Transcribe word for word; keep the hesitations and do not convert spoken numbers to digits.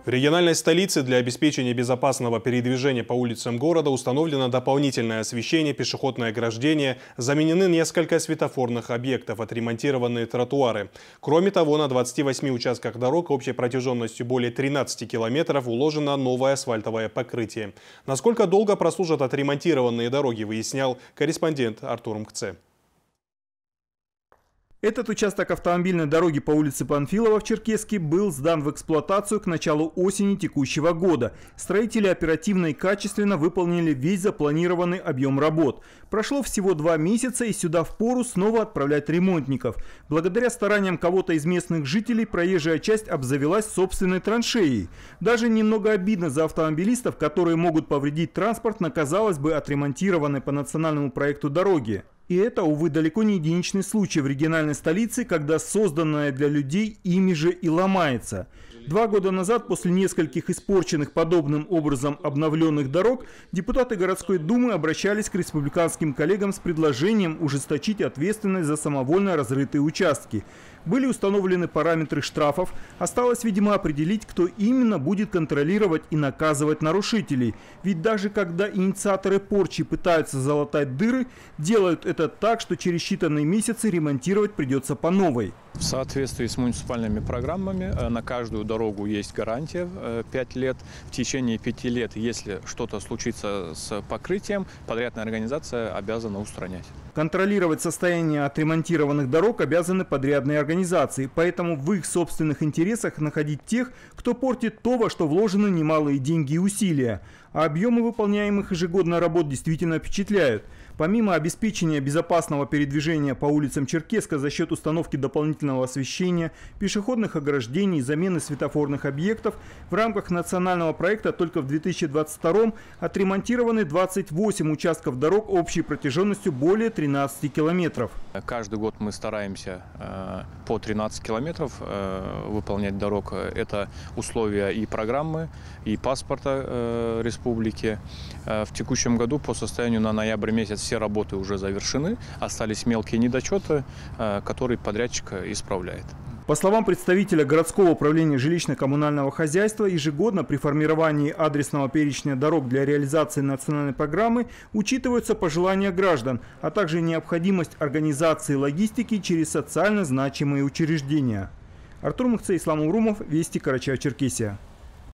В региональной столице для обеспечения безопасного передвижения по улицам города установлено дополнительное освещение, пешеходное ограждение, заменены несколько светофорных объектов, отремонтированы тротуары. Кроме того, на двадцати восьми участках дорог общей протяженностью более тринадцати километров уложено новое асфальтовое покрытие. Насколько долго прослужат отремонтированные дороги, выяснял корреспондент Артур Мкце. Этот участок автомобильной дороги по улице Панфилова в Черкесске был сдан в эксплуатацию к началу осени текущего года. Строители оперативно и качественно выполнили весь запланированный объем работ. Прошло всего два месяца, и сюда впору снова отправлять ремонтников. Благодаря стараниям кого-то из местных жителей проезжая часть обзавелась собственной траншеей. Даже немного обидно за автомобилистов, которые могут повредить транспорт на, казалось бы, отремонтированной по национальному проекту дороге. И это, увы, далеко не единичный случай в региональной столице, когда созданное для людей ими же и ломается. Два года назад, после нескольких испорченных подобным образом обновленных дорог, депутаты городской думы обращались к республиканским коллегам с предложением ужесточить ответственность за самовольно разрытые участки. Были установлены параметры штрафов, осталось, видимо, определить, кто именно будет контролировать и наказывать нарушителей. Ведь даже когда инициаторы порчи пытаются залатать дыры, делают это так, что через считанные месяцы ремонтировать придется по новой. В соответствии с муниципальными программами на каждую дорогу есть гарантия пять лет. В течение пяти лет, если что-то случится с покрытием, подрядная организация обязана устранять. Контролировать состояние отремонтированных дорог обязаны подрядные организации, поэтому в их собственных интересах находить тех, кто портит то, во что вложены немалые деньги и усилия. А объемы выполняемых ежегодно работ действительно впечатляют. Помимо обеспечения безопасного передвижения по улицам Черкесска за счет установки дополнительного освещения, пешеходных ограждений и замены светофорных объектов, в рамках национального проекта только в две тысячи двадцать втором отремонтированы двадцать восемь участков дорог общей протяженностью более тринадцати километров. Каждый год мы стараемся по тринадцать километров выполнять дорог. Это условия и программы, и паспорта республики. В текущем году по состоянию на ноябрь месяц все работы уже завершены, остались мелкие недочеты, которые подрядчик исправляет. По словам представителя городского управления жилищно-коммунального хозяйства, ежегодно при формировании адресного перечня дорог для реализации национальной программы учитываются пожелания граждан, а также необходимость организации логистики через социально значимые учреждения. Артур Мкце, Ислам Урумов, Вести, Карачаево-Черкесия.